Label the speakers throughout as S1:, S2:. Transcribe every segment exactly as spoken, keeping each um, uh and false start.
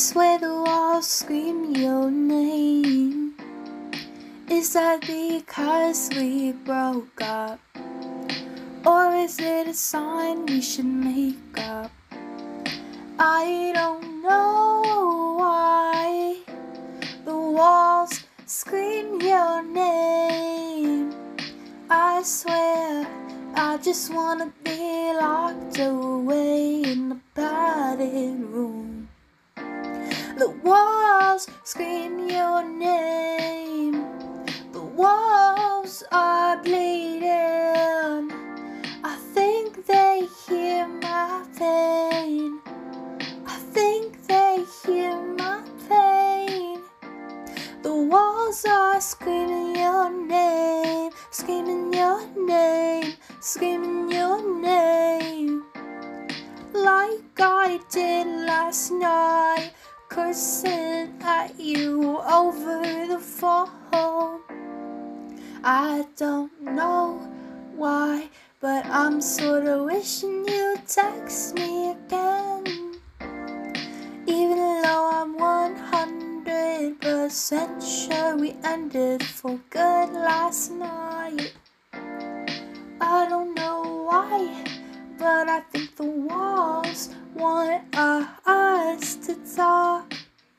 S1: swear the walls scream your name. Is that because we broke up? Or is it a sign we should make up? I don't know why the walls scream your name. I swear I just wanna be locked away in a padded room. The walls scream your name. The walls are bleeding. I think they hear my pain. I think they hear my pain. The walls are screaming your name, screaming your name, screaming your name. Like I did last night, cursing at you over the phone. I don't know why, but I'm sorta wishing you'd text me again. Even though I'm one hundred percent sure we ended for good last night. I don't know why, but I think the walls want us to talk.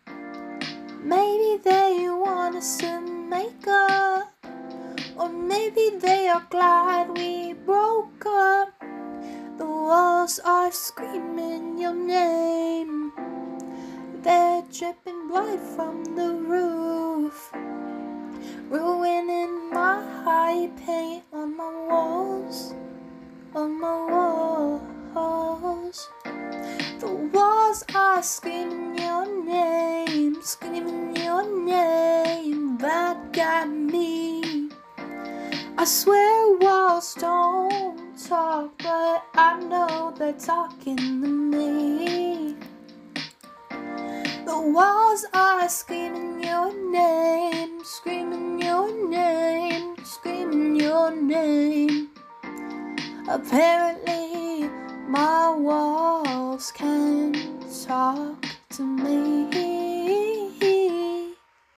S1: Maybe they want us to make up, or maybe they are glad we broke up. The walls are screaming your name. They're dripping blood from the roof, ruining my high paint on my walls, on my walls. The walls are screaming your name, screaming your name back at me. I swear walls don't talk, but I know they're talking to me. The walls are screaming your name, screaming your name, screaming your name. Apparently my walls can talk to me.